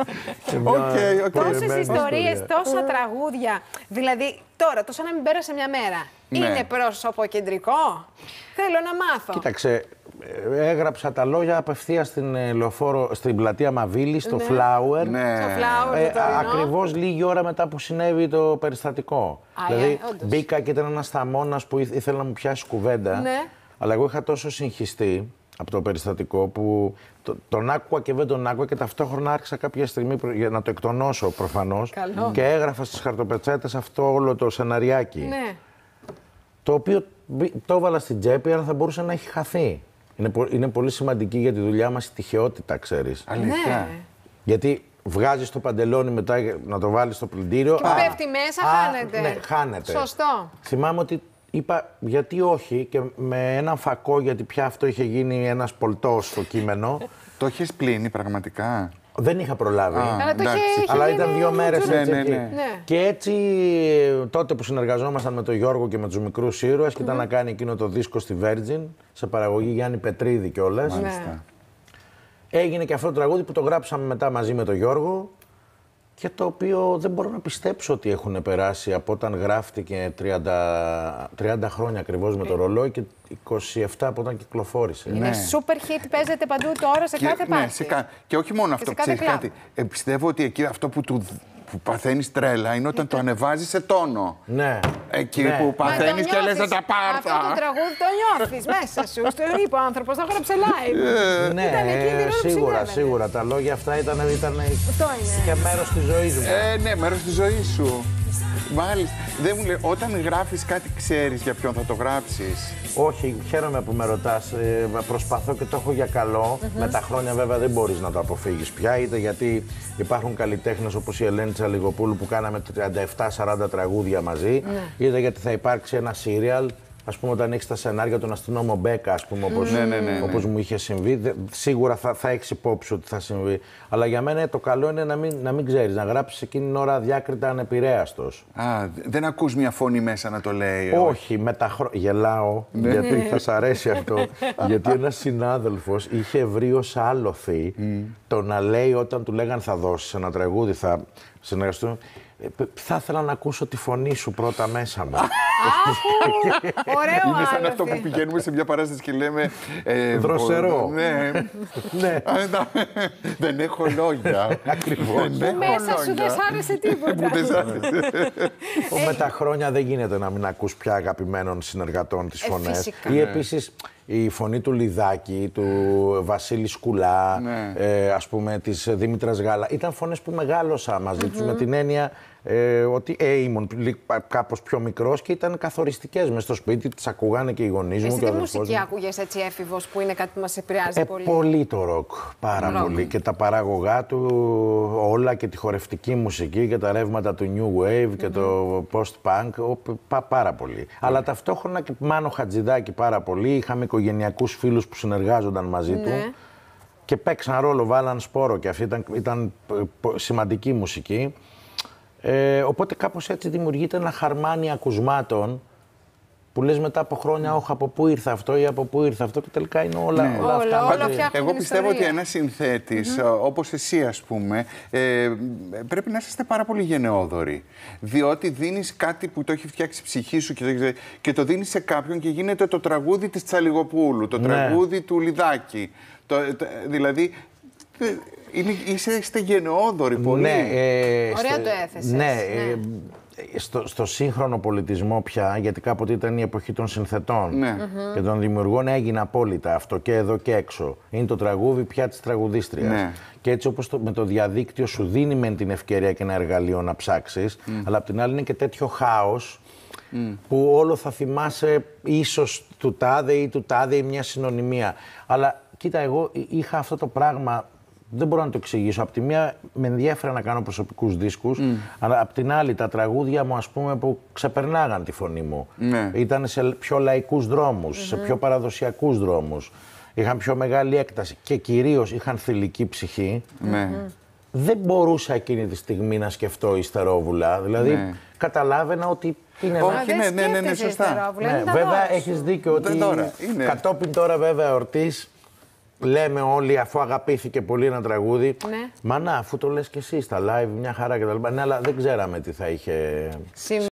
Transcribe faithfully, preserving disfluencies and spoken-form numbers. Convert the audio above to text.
Okay, okay. Τόσες ιστορίες, τόσα τραγούδια. Δηλαδή, τώρα, τόσο να μην πέρασε μια μέρα. Ναι. Είναι προσωποκεντρικό. Θέλω να μάθω. Κοίταξε, έγραψα τα λόγια απευθείας στην λεωφόρο, στην πλατεία Μαβίλη, στο ναι. Flower. Ναι. Στο Flower, ε, ακριβώς λίγη ώρα μετά που συνέβη το περιστατικό. Α, δηλαδή, ε, μπήκα και ήταν ένας θαμώνας που ήθελε να μου πιάσει κουβέντα. Ναι. Αλλά εγώ είχα τόσο συγχυστεί από το περιστατικό που το, τον άκουγα και δεν τον άκουγα και ταυτόχρονα άρχισα κάποια στιγμή για να το εκτονώσω προφανώς. Καλό. Και έγραφα στις χαρτοπετσέτες αυτό όλο το σεναριάκι. Ναι. Το οποίο το έβαλα στην τσέπη, αλλά θα μπορούσε να έχει χαθεί. Είναι, πο, είναι πολύ σημαντική για τη δουλειά μας η τυχεότητα, ξέρεις. Αλήθεια. Ναι. Γιατί βγάζεις το παντελόνι μετά να το βάλεις στο πλυντήριο. Και α, πέφτει μέσα, α, χάνεται. Ναι, χάνεται. Σωστό. Θυμάμαι ότι είπα γιατί όχι και με έναν φακό, γιατί πια αυτό είχε γίνει ένας πολτός στο κείμενο. Το έχεις πλύνει πραγματικά? Δεν είχα προλάβει. Α, αλλά, το είχε, αλλά ήταν δύο μέρες ναι, έτσι. Ναι, ναι, ναι. Και έτσι τότε που συνεργαζόμασταν με τον Γιώργο και με τους μικρούς ήρωες, mm-hmm. και ήταν να κάνει εκείνο το δίσκο στη Virgin, σε παραγωγή Γιάννη Πετρίδη κιόλας. Ναι. Έγινε και αυτό το τραγούδι που το γράψαμε μετά μαζί με τον Γιώργο. Και το οποίο δεν μπορώ να πιστέψω ότι έχουν περάσει από όταν γράφτηκε τριάντα χρόνια ακριβώς με το ρολόι και είκοσι επτά από όταν κυκλοφόρησε. Είναι ναι. super hit, παίζεται παντού τώρα σε και, κάθε ναι, πάρτι. Σε κα... Και όχι μόνο αυτό, ξέρεις κάτι. Ε, πιστεύω ότι εκεί αυτό που του που παθαίνεις τρέλα είναι όταν το ανεβάζεις σε τόνο. Ναι. Εκεί ναι. που παθαίνεις και λες να τα πάρτα. Αυτό το τραγούδι το νιώθεις μέσα σου. Στο είπε ο άνθρωπος, το έγραψε live. Ναι, σίγουρα, σίγουρα. Τα λόγια αυτά ήταν, ήταν και μέρος της ζωής μου. Ε, ναι, μέρος της ζωής σου. Μάλιστα. Δεν μου λέει, όταν γράφεις κάτι ξέρεις για ποιον θα το γράψεις? Όχι, χαίρομαι που με ρωτάς. Ε, προσπαθώ και το έχω για καλό. Mm-hmm. Με τα χρόνια βέβαια δεν μπορείς να το αποφύγεις πια. Είτε γιατί υπάρχουν καλλιτέχνες όπως η Ελένη Τσαλιγοπούλου που κάναμε τριάντα επτά σαράντα τραγούδια μαζί. Mm-hmm. Είτε γιατί θα υπάρξει ένα σύριαλ. Ας πούμε, όταν έχεις τα σενάρια των αστυνόμων Μπέκα, ας πούμε, όπως, ναι, ναι, ναι, ναι. όπως μου είχε συμβεί, δε, σίγουρα θα, θα έχεις υπόψη ότι θα συμβεί. Αλλά για μένα το καλό είναι να μην, να μην ξέρεις, να γράψεις εκείνη την ώρα αδιάκριτα ανεπηρέαστος. Α, δεν ακούς μια φωνή μέσα να το λέει? Όχι, με τα χρόνια. Γελάω, γιατί θα σ' αρέσει αυτό. Γιατί ένας συνάδελφος είχε βρει ως άλοθη mm. το να λέει όταν του λέγαν θα δώσεις ένα τραγούδι, θα συνεργαστούμε. Θα ήθελα να ακούσω τη φωνή σου πρώτα μέσα μου. Ωραίο. Είναι σαν αυτό που πηγαίνουμε σε μια παράσταση και λέμε... Δροσερό. Ναι. Δεν έχω λόγια. Ακριβώς. Μέσα σου δεν σ' άρεσε τίποτα. Με τα χρόνια δεν γίνεται να μην ακούς πια αγαπημένων συνεργατών τις φωνές. Ή επίσης η φωνή του Λιδάκη, του Βασίλη Σκουλά, ναι. ε, ας πούμε της Δήμητρας Γάλα. Ήταν φωνές που μεγάλωσα μαζί mm-hmm. τους με την έννοια ε, ότι ε, ήμουν κάπως πιο μικρός και ήταν καθοριστικές μες στο σπίτι, τις ακούγανε και οι γονείς μου. Εσύ τι μουσική άκουγες έτσι έφηβος που είναι κάτι που μας επηρεάζει ε, πολύ? Πολύ το ροκ, πάρα rock. πολύ. Και τα παράγωγά του όλα και τη χορευτική μουσική και τα ρεύματα του New Wave mm-hmm. και το post-punk, πά, πάρα πολύ. Mm-hmm. Αλλά ταυτόχρονα και Μάνο Χατζηδάκη πάρα πολύ. Είχαμε οικογενειακούς φίλους που συνεργάζονταν μαζί mm-hmm. του και παίξαν ρόλο, βάλαν σπόρο και αυτή ήταν, ήταν σημαντική μουσική. Ε, οπότε κάπως έτσι δημιουργείται ένα χαρμάνι ακουσμάτων που λες μετά από χρόνια, όχι από πού ήρθε αυτό ή από πού ήρθε αυτό και τελικά είναι όλα, ναι. όλα αυτά. Όλα, όλα Εγώ πιστεύω ότι ένας συνθέτης, mm-hmm. όπως εσύ ας πούμε, ε, πρέπει να είστε πάρα πολύ γενναιόδοροι. Διότι δίνεις κάτι που το έχει φτιάξει η ψυχή σου και, και το δίνεις σε κάποιον και γίνεται το τραγούδι της Τσαλιγοπούλου, το ναι. τραγούδι του Λιδάκη. Το, το, δηλαδή... Είναι, είστε γενναιόδοροι πολύ. Ναι, ε, ωραία στο, το έθεσες. Ναι, ναι. Ε, στο, στο σύγχρονο πολιτισμό πια, γιατί κάποτε ήταν η εποχή των συνθετών ναι. mm-hmm. και των δημιουργών, έγινε απόλυτα αυτό και εδώ και έξω. Είναι το τραγούδι πια της τραγουδίστριας. Ναι. Και έτσι όπως το, με το διαδίκτυο σου δίνει μεν την ευκαιρία και ένα εργαλείο να ψάξεις, mm. αλλά απ' την άλλη είναι και τέτοιο χάος mm. που όλο θα θυμάσαι ίσως του τάδε ή του τάδε ή μια συνωνυμία. Αλλά κοίτα, εγώ είχα αυτό το πράγμα. Δεν μπορώ να το εξηγήσω. Απ' τη μία με ενδιέφερε να κάνω προσωπικούς δίσκους, mm. αλλά απ' την άλλη τα τραγούδια μου, ας πούμε, που ξεπερνάγαν τη φωνή μου. Mm. Ήταν σε πιο λαϊκούς δρόμους, mm-hmm. σε πιο παραδοσιακούς δρόμους. Είχαν πιο μεγάλη έκταση και κυρίως είχαν θηλυκή ψυχή. Mm-hmm. Δεν μπορούσα εκείνη τη στιγμή να σκεφτώ υστερόβουλα. Δηλαδή, mm. καταλάβαινα ότι είναι ένα... Όχι, ναι, ναι, ναι, ναι, σωστά. Ναι, βέβαια, έχεις δίκιο ότι τώρα, κατόπιν τώρα βέβαια εορτής, λέμε όλοι, αφού αγαπήθηκε πολύ ένα τραγούδι. Ναι. Μα να, αφού το λες και εσύ στα live, μια χαρά κτλ. Ναι, αλλά δεν ξέραμε τι θα είχε.